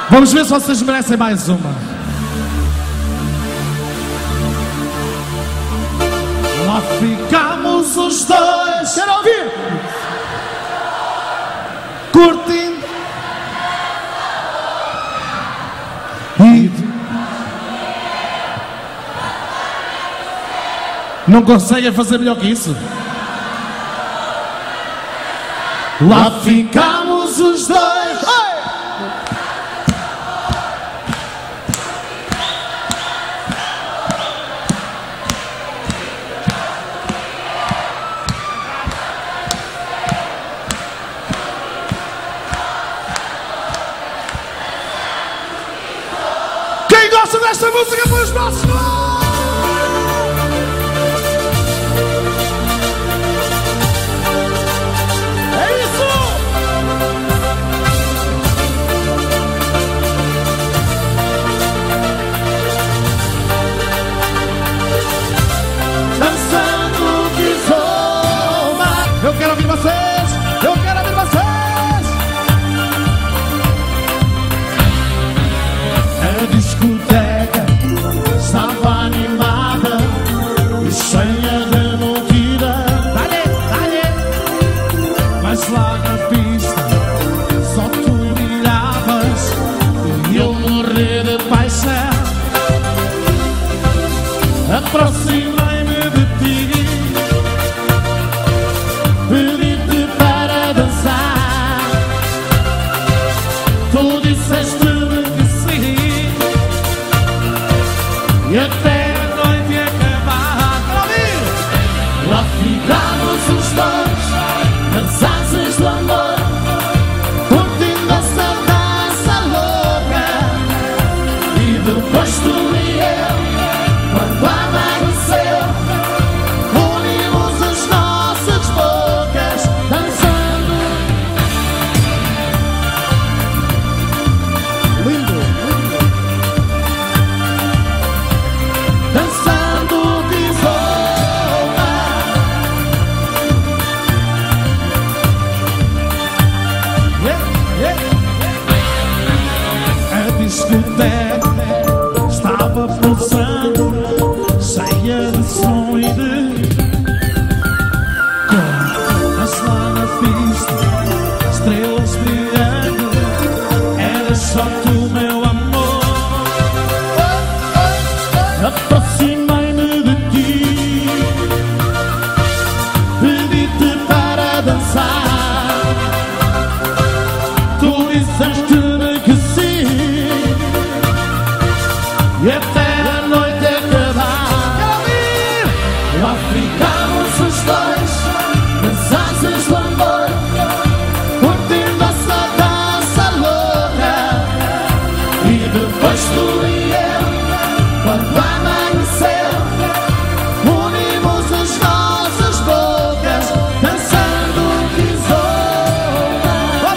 Vamos ver se vocês merecem mais uma. Lá ficamos os dois. Quero ouvir. Curtindo. E não conseguem fazer melhor que isso. Lá ficamos os dois. Quem gosta desta música põe os braços no ar. Eu quero ouvir vocês, eu quero ouvir vocês. A discoteca estava animada e cheia de multidão. Dale, dale. Mas lá na pista só tu brilhavas e eu morri de paixão. Aproximei-me de ti, pedi-te para dançar. Tu disseste-me que sim, e até a noite acabar. Lá ficamos os dois nas asas do amor, curtindo essa dança louca. E depois tu e eu, quando amanheceu, unimos as nossas bocas, dançando. Lindo, lindo. Dançando tesoura. A discoteca estava pulsando, cheia de som e de cor. Mas lá na pista, estrelas brilhando, era só tu, meu amor. Aproximei-me de ti, pedi-te para dançar. Tu disseste-me que sim, e até a noite acabar. Lá ficamos os dois nas asas do amor, curtindo essa dança louca. E depois tu e eu, quando amanheceu, unimos as nossas bocas, dançando tesoura.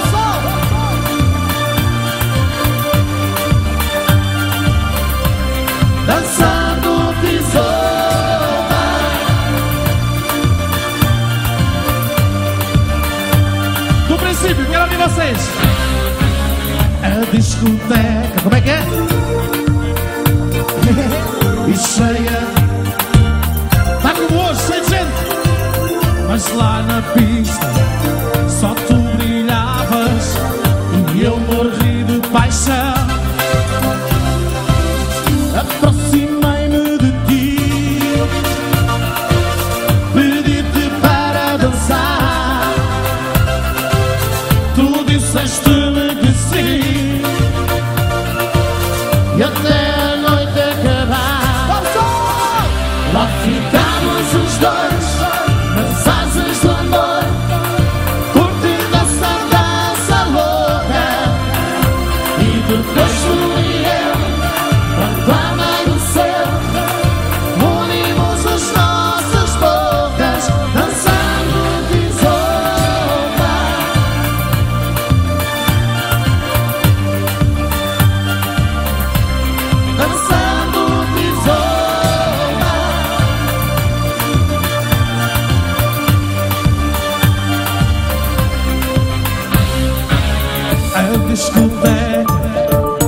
Dançando tesoura. Do princípio, quero ouvir vocês. A discoteca, como é que é? E cheia, tá como hoje, cheio de gente. Mas lá na pista só tu brilhavas e eu morri de paixão. Aproximei-me de ti, pedi-te para dançar. Tu disseste-me que sim, e até a noite acabar. Lá ficamos os dois nas asas do amor, curtindo essa dança louca. E depois tu e eu, quando amanheceu, unimos as nossas bocas, dançando tesoura. Dançando tesoura. A discoteca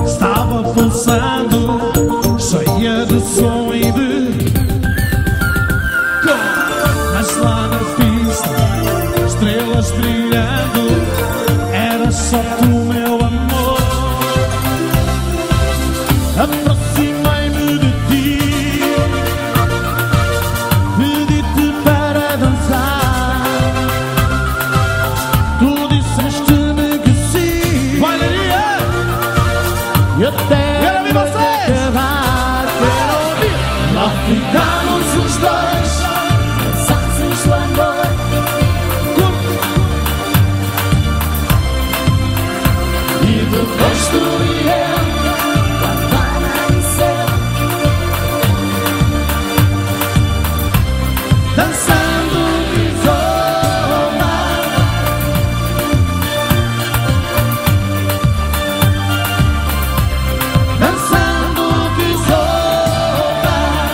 depois tu e eu, quando amanhecer, dançando Kizomba, dançando Kizomba.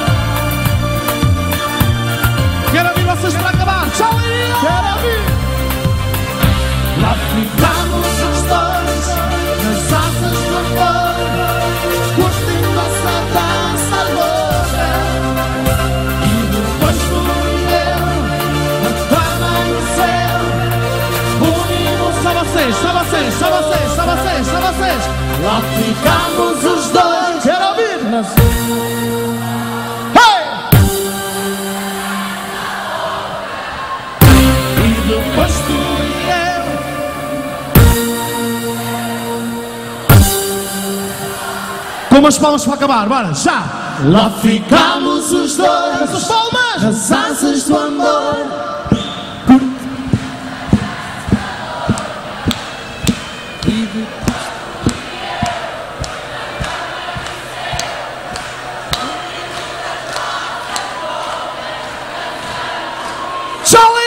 Quero ouvir vocês para acabar. Tchau, Iria! Quero ouvir! Lá ficamos os dois, nas asas do amor, curtindo essa dança louca. E depois tu e eu, quando amanhecer, unimos. Só vocês, só vocês, só vocês, só vocês, só vocês. Lá ficamos os dois. Quero ouvir! Hey! E depois tu e eu, com umas palmas para acabar, bora, já! Lá ficamos os dois, essas palmas, nas asas do amor. Tchau!